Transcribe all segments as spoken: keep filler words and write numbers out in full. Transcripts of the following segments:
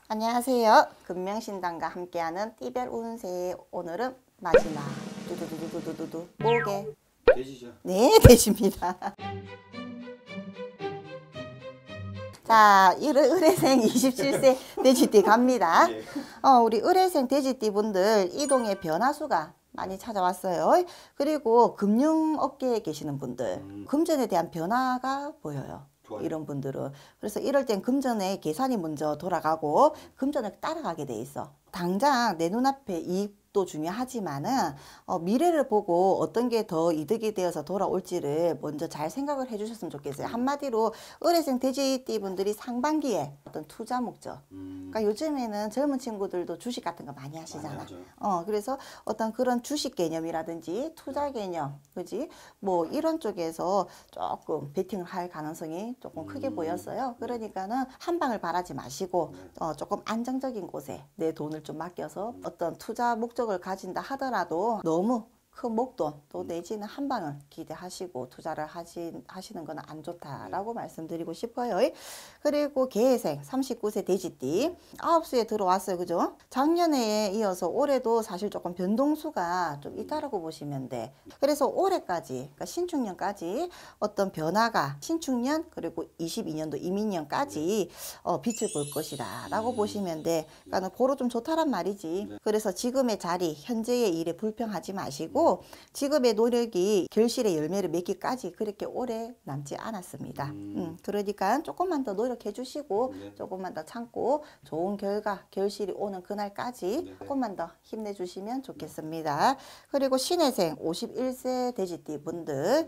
안녕하세요. 금명신당과 함께하는 띠별 운세, 오늘은 마지막 두두두두두두두 목에 돼지죠? 네, 돼지입니다. 자, 의뢰생 이십칠 세 돼지띠 갑니다. 예. 어, 우리 의뢰생 돼지띠 분들 이동의 변화수가 많이 찾아왔어요. 그리고 금융업계에 계시는 분들, 음. 금전에 대한 변화가 보여요. 좋아요. 이런 분들은. 그래서 이럴 땐 금전의 계산이 먼저 돌아가고 금전을 따라가게 돼 있어. 당장 내 눈앞에 이익도 중요하지만은 어, 미래를 보고 어떤 게 더 이득이 되어서 돌아올지를 먼저 잘 생각을 해주셨으면 좋겠어요. 한마디로 의뢰생 돼지띠 분들이 상반기에 어떤 투자 목적, 음. 그러니까 요즘에는 젊은 친구들도 주식 같은 거 많이 하시잖아. 많이 하죠. 어, 그래서 어떤 그런 주식 개념이라든지 투자 개념, 그지? 뭐 이런 쪽에서 조금 베팅을 할 가능성이 조금 크게 음. 보였어요. 그러니까는 한 방을 바라지 마시고 네. 어, 조금 안정적인 곳에 내 돈을 좀 맡겨서 어떤 투자 목적을 가진다 하더라도 너무 큰 목돈 또 내지는 한 방을 기대하시고 투자를 하시, 하시는 건 안 좋다라고 네. 말씀드리고 싶어요. 그리고 계생 삼십구 세 돼지띠 아홉 수에 들어왔어요. 그죠? 작년에 이어서 올해도 사실 조금 변동수가 좀 있다라고 보시면 돼. 그래서 올해까지, 그러니까 신축년까지 어떤 변화가 신축년 그리고 이십이 년도 이민년까지 어, 빛을 볼 것이다 라고 음. 보시면 돼. 그러니까 고로 좀 좋다란 말이지. 네. 그래서 지금의 자리, 현재의 일에 불평하지 마시고 지금의 노력이 결실의 열매를 맺기까지 그렇게 오래 남지 않았습니다. 음. 음, 그러니까 조금만 더 노력해 주시고 네. 조금만 더 참고 좋은 결과, 결실이 오는 그날까지 네. 조금만 더 힘내주시면 좋겠습니다. 그리고 신해생 오십일 세 돼지띠 분들,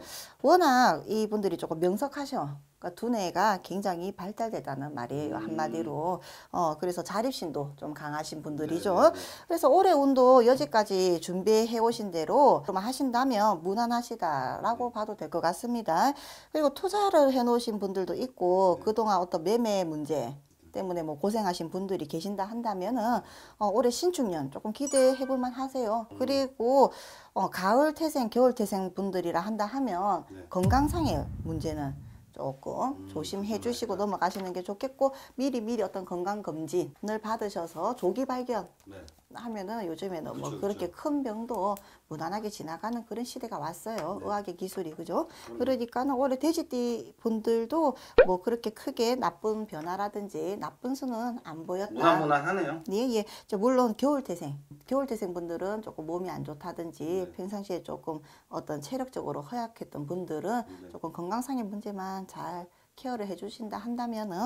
워낙 이분들이 조금 명석하셔. 그러니까 두뇌가 굉장히 발달되다는 말이에요. 음. 한마디로. 어, 그래서 자립심도 좀 강하신 분들이죠. 네네네. 그래서 올해 운도 여지까지 준비해 오신 대로 좀 하신다면 무난하시다라고 음. 봐도 될 것 같습니다. 그리고 투자를 해 놓으신 분들도 있고 네. 그동안 어떤 매매 문제 때문에 뭐 고생하신 분들이 계신다 한다면은 어, 올해 신축년 조금 기대해 볼만 하세요. 음. 그리고 어, 가을 태생, 겨울 태생 분들이라 한다 하면 네. 건강상의 문제는 조금 음, 조심해 주시고 넘어가시는 게 좋겠고 미리 미리 어떤 건강검진을 받으셔서 조기 발견 네. 하면은 요즘에는 그쵸, 뭐 그렇게 그쵸. 큰 병도 무난하게 지나가는 그런 시대가 왔어요. 네. 의학의 기술이. 그죠? 음. 그러니까는 올해 돼지띠 분들도 뭐 그렇게 크게 나쁜 변화라든지 나쁜 수는 안 보였다. 무난무난하네요. 예, 예. 저 물론 겨울태생, 겨울태생 분들은 조금 몸이 안 좋다든지 네. 평상시에 조금 어떤 체력적으로 허약했던 분들은 네. 조금 건강상의 문제만 잘 케어를 해주신다 한다면은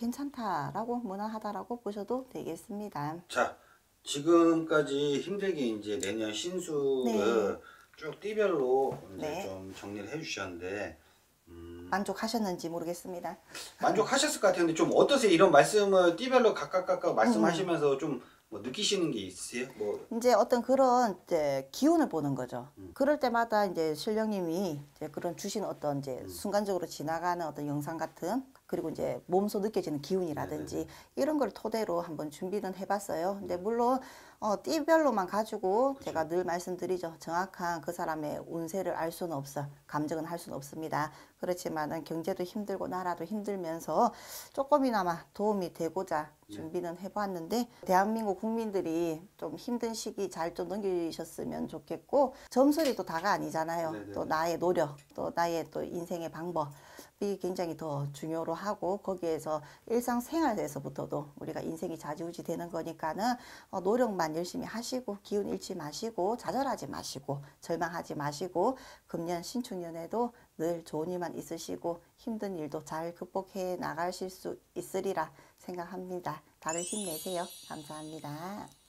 괜찮다라고 무난하다라고 보셔도 되겠습니다. 자, 지금까지 힘들게 이제 내년 신수를 네. 쭉 띠별로 이제 네. 좀 정리를 해주셨는데 음... 만족하셨는지 모르겠습니다. 만족하셨을 것 같은데 좀 어떠세요? 이런 말씀을 띠별로 각각각각 말씀하시면서 음. 좀 뭐 느끼시는 게 있으세요? 뭐 이제 어떤 그런 이제 기운을 보는 거죠. 음. 그럴 때마다 이제 신령님이 이제 그런 주신 어떤 이제 음. 순간적으로 지나가는 어떤 영상 같은 그리고 이제 몸소 느껴지는 기운이라든지 네네. 이런 걸 토대로 한번 준비는 해봤어요. 근데 물론 어, 띠별로만 가지고 그쵸. 제가 늘 말씀드리죠. 정확한 그 사람의 운세를 알 수는 없어. 감정은 할 수는 없습니다. 그렇지만은 경제도 힘들고 나라도 힘들면서 조금이나마 도움이 되고자 네. 준비는 해봤는데 대한민국 국민들이 좀 힘든 시기 잘 좀 넘기셨으면 좋겠고 점술이 또 다가 아니잖아요. 네네. 또 나의 노력, 또 나의 또 인생의 방법이 굉장히 더 중요로 하고 거기에서 일상생활에서부터도 우리가 인생이 좌지우지 되는 거니까는 어, 노력만 열심히 하시고 기운 잃지 마시고 좌절하지 마시고 절망하지 마시고 금년 신축년에도 늘 좋은 일만 있으시고 힘든 일도 잘 극복해 나가실 수 있으리라 생각합니다. 다들 힘내세요. 감사합니다.